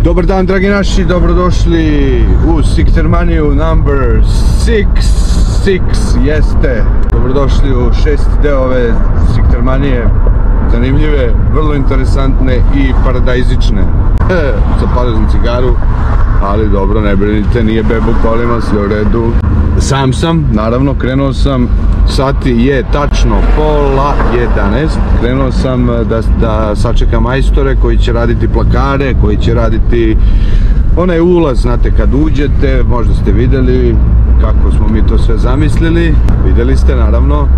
Dobar dan dragi naši, dobrodošli u Siktermaniju number 6, jeste. Dobrodošli u 6. deo ove Siktermanije, zanimljive, vrlo interesantne i paradajzične. Zapalio sam cigaru, ali dobro, ne brinite, nije beba u kolima, sve u redu. Sam sam, naravno, krenuo sam, sati je tačno 10:30, krenuo sam da sačekam majstore koji će raditi plakare, koji će raditi onaj ulaz, znate, kad uđete, možda ste vidjeli kako smo mi to sve zamislili, vidjeli ste naravno,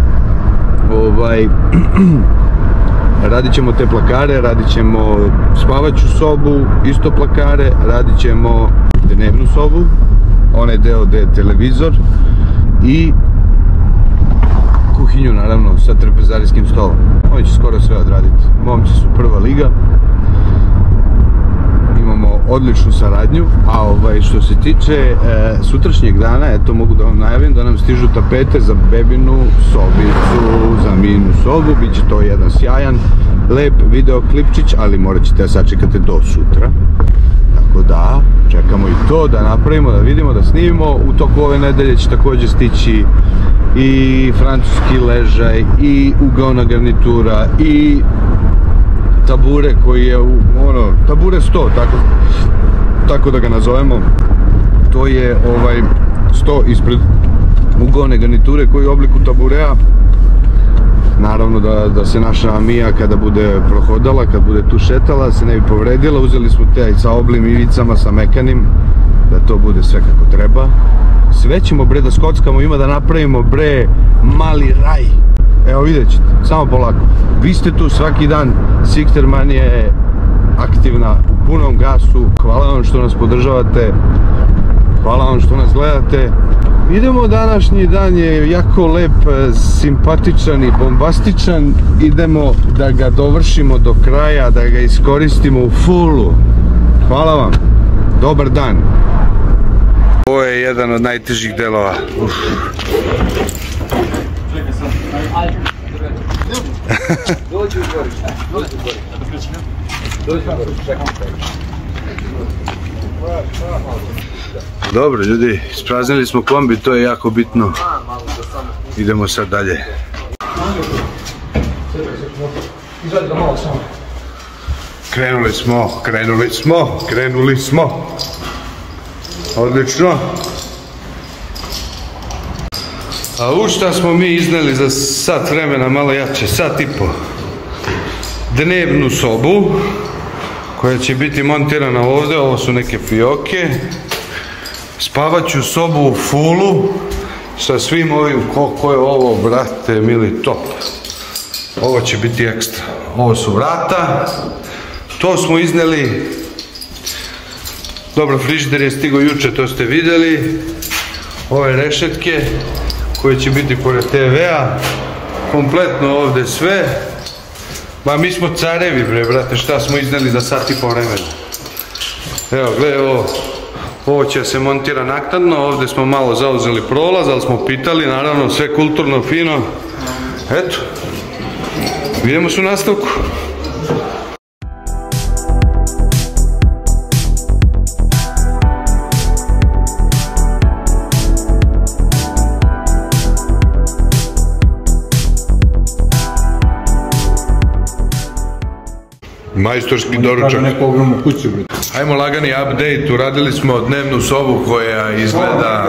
radit ćemo te plakare, radit ćemo spavaću sobu, isto plakare, radit ćemo dnevnu sobu, onaj deo gde je televizor i kuhinju naravno sa trpezarijskim stolom. Oni će skoro sve odraditi. Momci su prva liga, imamo odličnu saradnju, a što se tiče sutrašnjeg dana, eto mogu da vam najavim da nam stižu tapete za bebinu sobicu, za minu sobu, bit će to jedan sjajan, lep videoklipčić, ali morat ćete da sačekate do sutra. Tako da, čekamo i to da napravimo, da vidimo, da snimimo. U toku ove nedelje će također stići i francuski ležaj, i ugaona garnitura, i tabure koji je, tabure 100, tako da ga nazovemo. To je sto ispred ugaone garniture koji je u obliku taburea. Naravno da se naša Mija kada bude prohodala, kad bude tu šetala, se ne bi povredila. Uzeli smo te sa oblim ivicama, sa mekanim, da to bude sve kako treba. Sve ćemo bre da skockamo, ima da napravimo bre mali raj. Evo vidjet ćete, samo polako. Vi ste tu svaki dan, Siktermanija je aktivna u punom gasu. Hvala vam što nas podržavate, hvala vam što nas gledate. Idemo, današnji dan je jako lep, simpatičan i bombastičan. Idemo da ga dovršimo do kraja, da ga iskoristimo u fullu. Hvala vam, dobar dan. Ovo je jedan od najtežih delova. Dobro ljudi, ispraznili smo kombi, to je jako bitno. Idemo sad dalje. Krenuli smo. Odlično. A u šta smo mi izneli za sat vremena, malo jače, sat i po. Dnevnu sobu koja će biti montirana ovdje, ovo su neke fioke. Spavaću sobu u fullu sa svim ovim, koliko je ovo, brate mili, top. Ovo će biti ekstra. Ovo su vrata, to smo izneli. Dobro, frižider je stigao juče, to ste vidjeli. Ove rešetke koje će biti pored TV-a, kompletno ovdje sve. Ma mi smo carevi bre, brate, šta smo izneli za sat i po vremena. Evo, gledaj ovo. Ovo će se montira naknadno, ovdje smo malo zauzeli prolaz, ali smo pitali, naravno, sve kulturno, fino. Eto, vidimo se u nastavku. Majstorski doručak. Ajmo lagani update, uradili smo dnevnu sobu koja izgleda...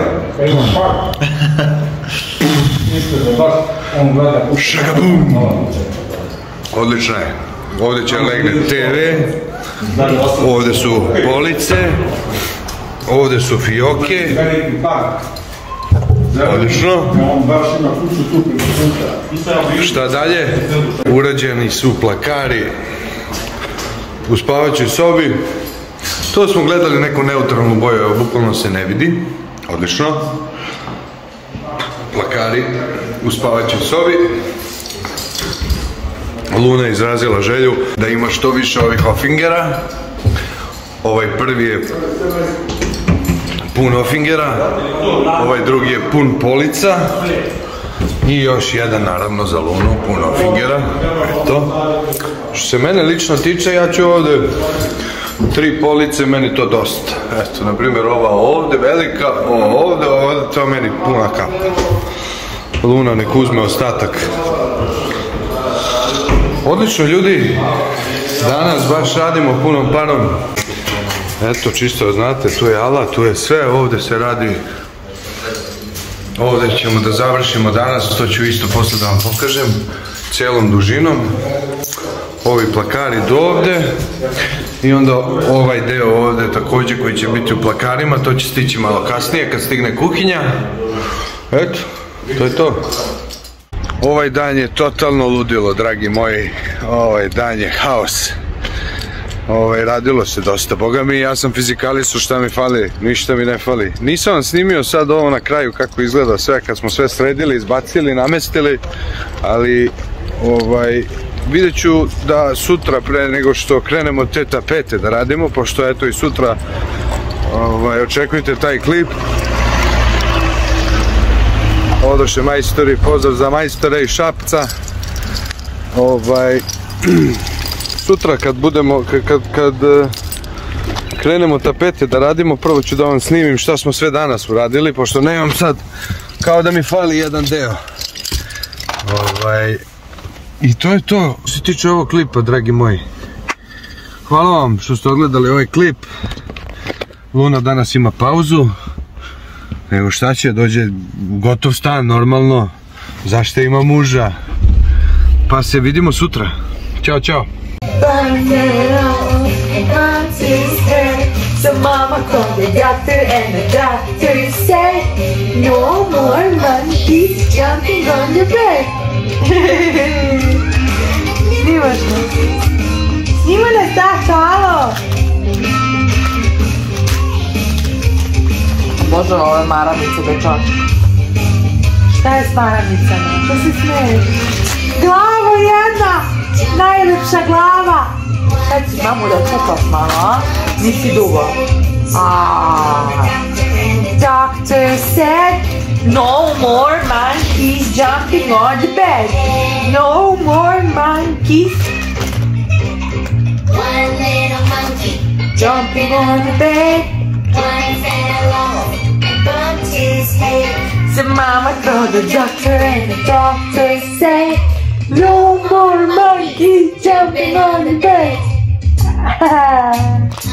Šagabum! Odlična je. Ovdje će legne TV, ovdje su police, ovdje su fioke. Odlično. Šta dalje? Urađeni su plakari u spavaćoj sobi. To smo gledali neku neutralnu boju, bukvalno se ne vidi. Odlično. Plakari u spavaćoj sobi. Luna je izrazila želju da ima što više ovih ofingera. Ovaj prvi je pun ofingera, ovaj drugi je pun polica i još jedan naravno za Lunu, puno fingera. Eto. Što se mene lično tiče, ja ću ovdje 3 police, meni to dosta. Eto, na primjer ova ovdje velika, ova ovdje, to je meni puna kapa. Luna nek uzme ostatak. Odlično ljudi, danas baš radimo punom parom. Eto, čisto znate, tu je alat, tu je sve, ovdje se radi. Ovdje ćemo da završimo danas, to ću isto poslije da vam pokažem, cijelom dužinom. Ovi plakari do ovdje i onda ovaj deo ovdje također koji će biti u plakarima, to će stići malo kasnije kad stigne kuhinja. Eto, to je to. Ovaj dan je totalno ludilo, dragi moji, ovaj dan je haos. Radilo se dosta, boga mi, ja sam fizikalistu, šta mi fali, ništa mi ne fali. Nisam vam snimio sad ovo na kraju kako izgleda sve, kad smo sve sredili, izbacili, namestili, ali vidjet ću da sutra pre nego što krenemo te tapete da radimo, pošto eto i sutra očekujte taj klip. Odoše majstori, pozdrav za majstore iz Šapca. Sutra kad budemo, kad krenemo tapete da radimo, prvo ću da vam snimim šta smo sve danas uradili, pošto nemam sad, kao da mi fali jedan deo. I to je to, što se tiče ovog klipa, dragi moji. Hvala vam što ste odgledali ovaj klip. Luna danas ima pauzu. Nego šta će, dođe gotov stan, normalno. Zašto ima muža? Pa se vidimo sutra. Ćao, čao. So mama called the doctor and the doctor said no more monkeys jumping on the bed. Snimaš nas? Snima nas, tato, alo! Bože, ove maramice dečak. Šta je s maramicama? Što se smiješ? Glavo jedna! Najljepša glava! Sad si mamu da kupaš malo, a? Nisi dugo. Doctor said no more monkeys jumping on the bed. No more monkeys. One little monkey jumping on the bed. One fell off and bumped his head. So mama called the doctor and the doctor said no more monkeys jumping on the bed.